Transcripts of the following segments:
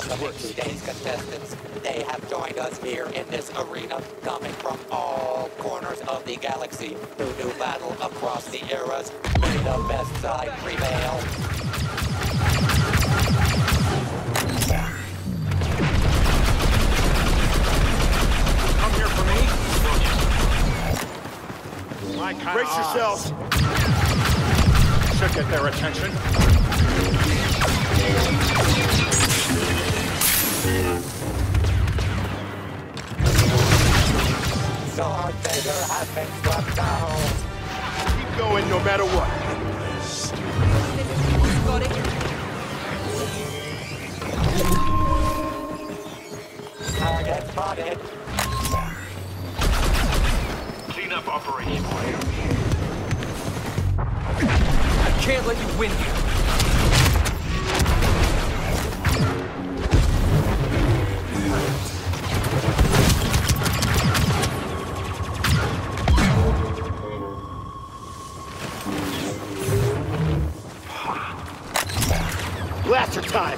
Welcoming today's contestants. They have joined us here in this arena, coming from all corners of the galaxy to do battle across the eras. May the best side prevail. Come here for me? Brace yourselves! Should get their attention. Darth Vader has been swept down. Keep going no matter what. Target spotted. Cleanup operation. I can't let you win here. Blaster time!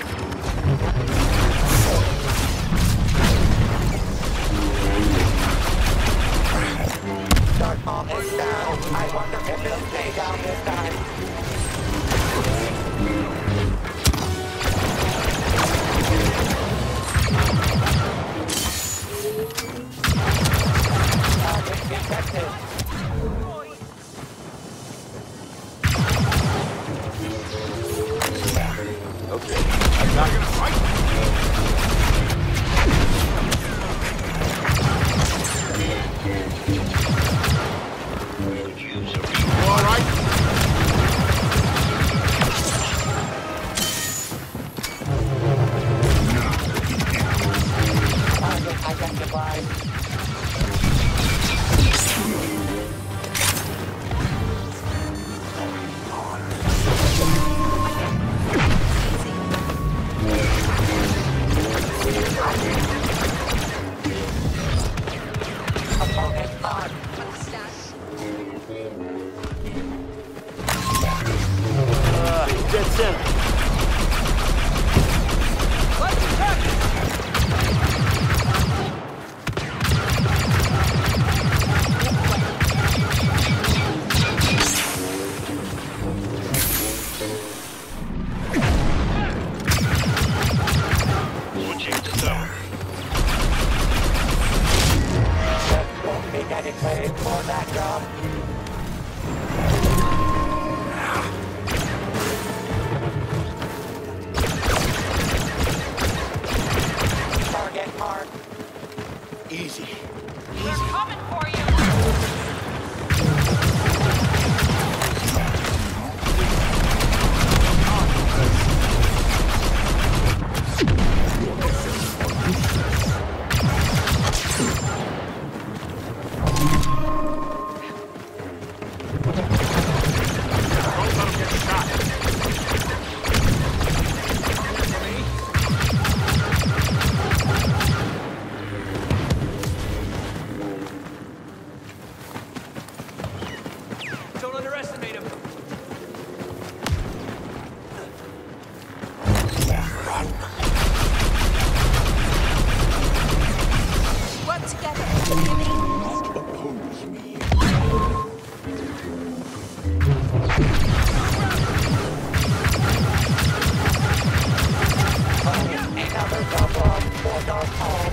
Darth Maul is down. I wonder if he'll stay down this time. Target detected. Okay, I'm not gonna fight. All right. Target identified. Opponent on. Dead center. Let's attack! Switching to zone. Won't be getting paid for that job. Target marked. Easy. We're coming for you! Don't let him get shot. Don't underestimate him. Work together. Oppose me. Another double for Darth Maul.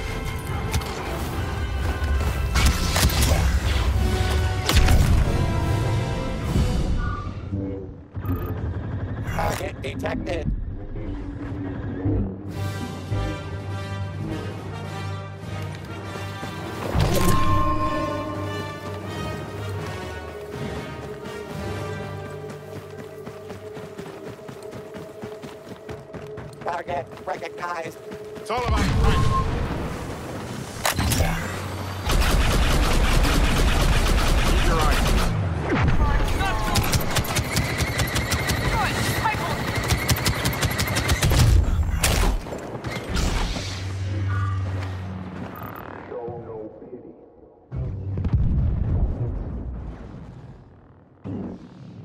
Target detected. Target recognized. It's all about timing. Keep your eyes.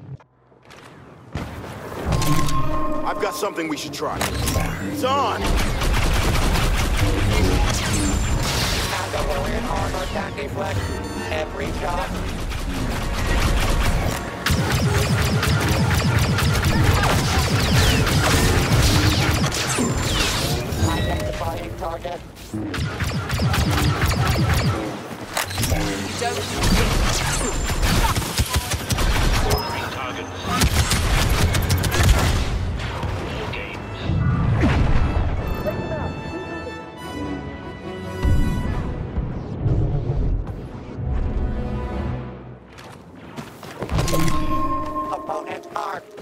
I've got something we should try. It's on! Halo in armor can deflect every shot. Identifying target. Three targets. New games. Opponent marked.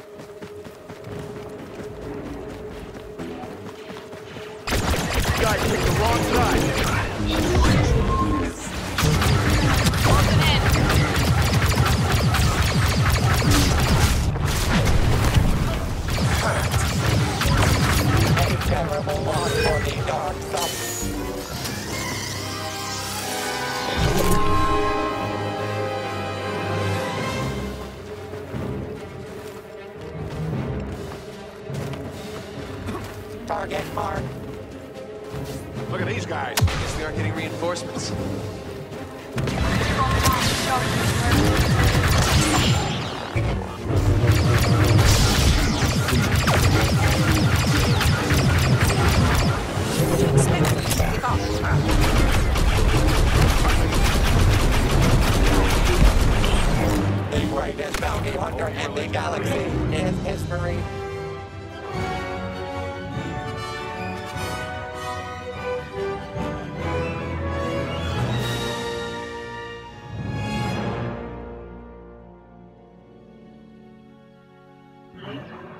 You guys picked the wrong side. A terrible loss for the Dark Side. Target marked. Look at these guys. Guess we aren't getting reinforcements. Take off. The greatest bounty hunter in the galaxy is history. Laser